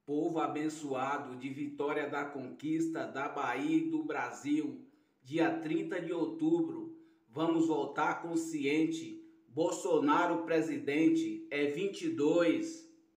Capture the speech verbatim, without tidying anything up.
Povo abençoado de Vitória da Conquista, da Bahia e do Brasil, dia trinta de outubro, vamos voltar consciente. Bolsonaro presidente é vinte e dois.